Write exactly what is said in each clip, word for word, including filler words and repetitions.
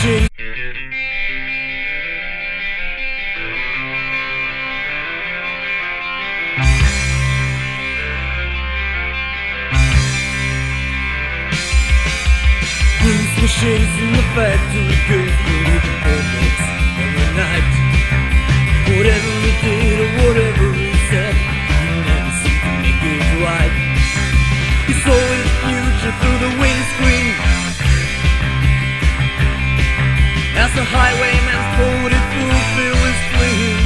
shit. Bruce machines in the factory goes through the almost every night. Whatever he did or whatever he said, he never seemed to make it right. He saw his future through the windscreen as the highwayman's boated fulfill his dream.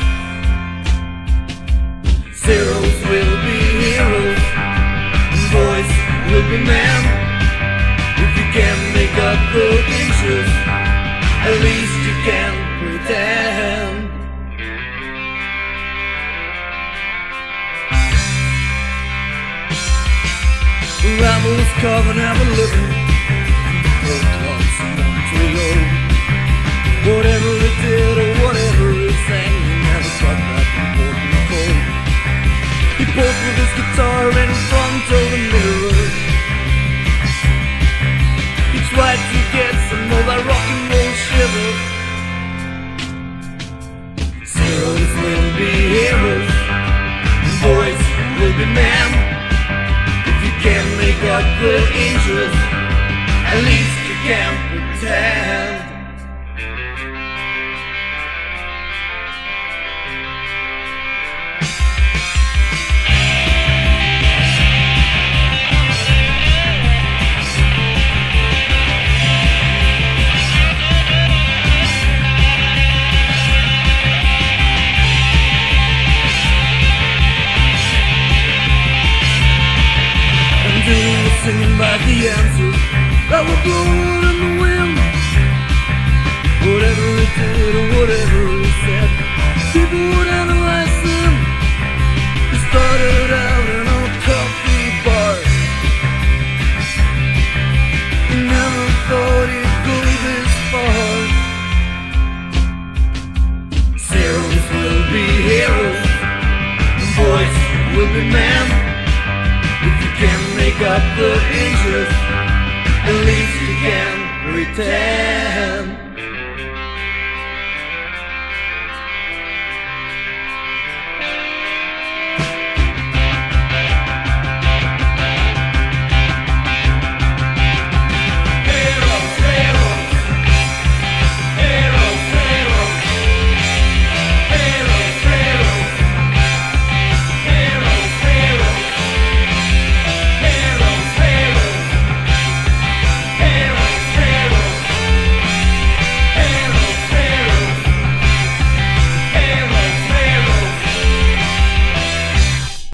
Zeros will be heroes, and boys will be men. If you can't make up the inches, at least you can pretend. Rambles carving have a living, no clubs in Montreal. Whatever he did or whatever he sang, he never got that important call. He posed with his guitar in front of the mirror. He tried to get some of that rock and roll shiver. Zeros will be heroes, boys will be men. Can't make up the interest, at least you can pretend. Singing back the answers that were blowing in the wind. Whatever he did or whatever he said, people would analyze him. He started out in a coffee bar. He never thought he'd go this far. Zeros will be heroes, and boys will be men. If you can't make up the interest, at least you can pretend.